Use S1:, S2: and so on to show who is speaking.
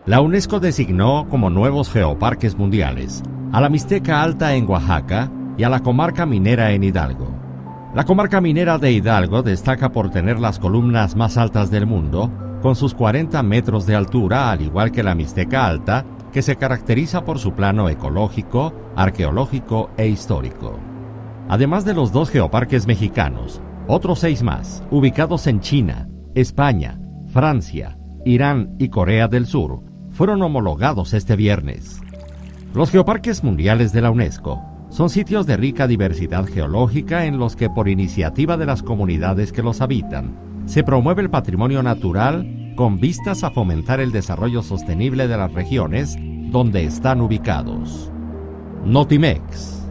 S1: La UNESCO designó como nuevos geoparques mundiales a la Mixteca Alta en Oaxaca y a la comarca minera en Hidalgo. La comarca minera de Hidalgo destaca por tener las columnas más altas del mundo, con sus 40 metros de altura, al igual que la Mixteca Alta, que se caracteriza por su plano ecológico, arqueológico e histórico. Además de los 2 geoparques mexicanos, otros 6 más, ubicados en China, España, Francia, Irán y Corea del Sur, fueron homologados este viernes. Los geoparques mundiales de la UNESCO son sitios de rica diversidad geológica en los que, por iniciativa de las comunidades que los habitan, se promueve el patrimonio natural con vistas a fomentar el desarrollo sostenible de las regiones donde están ubicados. Notimex.